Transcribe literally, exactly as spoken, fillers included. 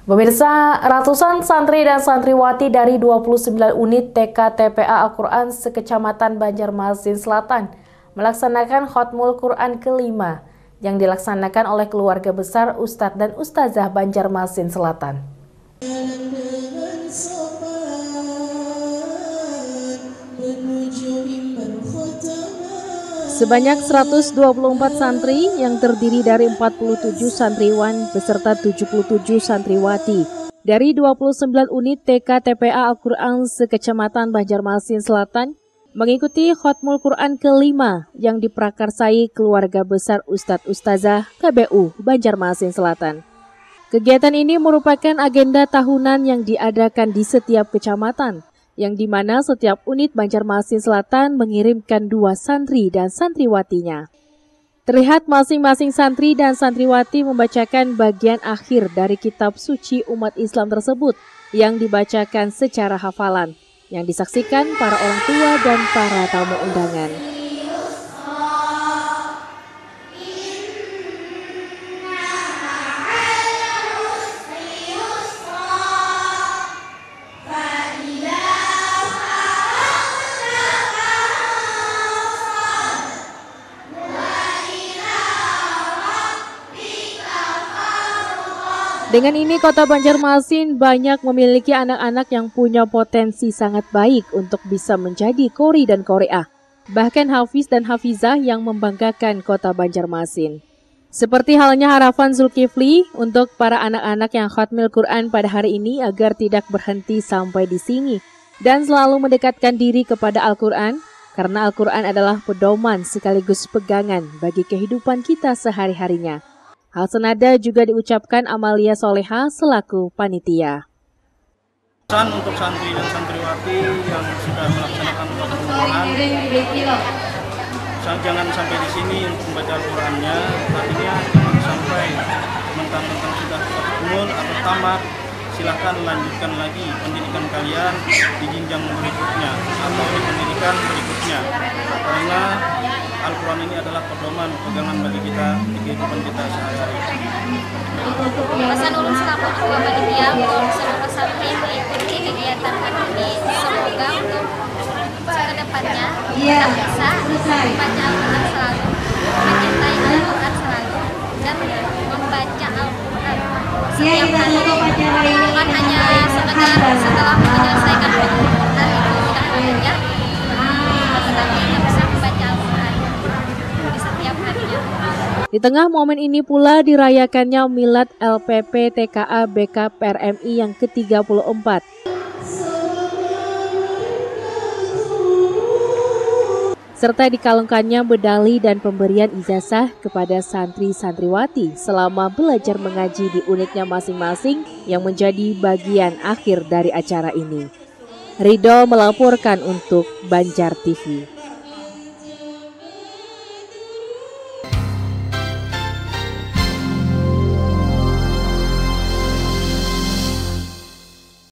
Pemirsa, ratusan santri dan santriwati dari dua puluh sembilan unit T K T P A Al-Quran sekecamatan Banjarmasin Selatan melaksanakan Khatmul Quran kelima yang dilaksanakan oleh keluarga besar Ustadz dan Ustazah Banjarmasin Selatan. Sebanyak seratus dua puluh empat santri yang terdiri dari empat puluh tujuh santriwan beserta tujuh puluh tujuh santriwati dari dua puluh sembilan unit T K T P A Al-Quran sekecamatan Banjarmasin Selatan mengikuti Khatmul Quran kelima yang diprakarsai keluarga besar Ustadz Ustazah K B U Banjarmasin Selatan. Kegiatan ini merupakan agenda tahunan yang diadakan di setiap kecamatan, yang dimana setiap unit Banjarmasin Selatan mengirimkan dua santri dan santriwatinya. Terlihat masing-masing santri dan santriwati membacakan bagian akhir dari kitab suci umat Islam tersebut yang dibacakan secara hafalan, yang disaksikan para orang tua dan para tamu undangan. Dengan ini, Kota Banjarmasin banyak memiliki anak-anak yang punya potensi sangat baik untuk bisa menjadi Qori dan Qori'ah. Bahkan Hafiz dan Hafizah yang membanggakan Kota Banjarmasin. Seperti halnya harapan Zulkifli untuk para anak-anak yang khatmil Quran pada hari ini agar tidak berhenti sampai di sini dan selalu mendekatkan diri kepada Al-Quran, karena Al-Quran adalah pedoman sekaligus pegangan bagi kehidupan kita sehari-harinya. Hal senada juga diucapkan Amalia Soleha selaku panitia. Pesan untuk santri dan santriwati yang sudah melaksanakan Al-Quran, jangan sampai di sini untuk membaca Al-Qurannya, artinya jangan sampai mentang-mentang sudah umur atau tamat, silahkan lanjutkan lagi pendidikan kalian di jenjang berikutnya atau di pendidikan berikutnya, karena Al-Quran ini adalah pedoman pegangan bagi kita di kehidupan kita sehari-hari. Pesan ulun selaku ketua panitia untuk seluruh santri yang mengikuti kegiatan hari ini, semoga untuk kedepannya kita bisa membaca Al-Quran selalu, mencintai Al-Quran selalu, dan membaca Al-Quran setiap hari. Bukan hanya sekedar setelah menyelesaikan Al-Quran itu tidak belajar, tetapi kita bisa membaca Al-Quran di setiap harinya. Di tengah momen ini pula dirayakannya Milad L P P T K A B K P R M I yang ke tiga puluh empat. Serta dikalungkannya medali dan pemberian ijazah kepada santri-santriwati selama belajar mengaji di unitnya masing-masing yang menjadi bagian akhir dari acara ini. Ridho melaporkan untuk Banjar T V.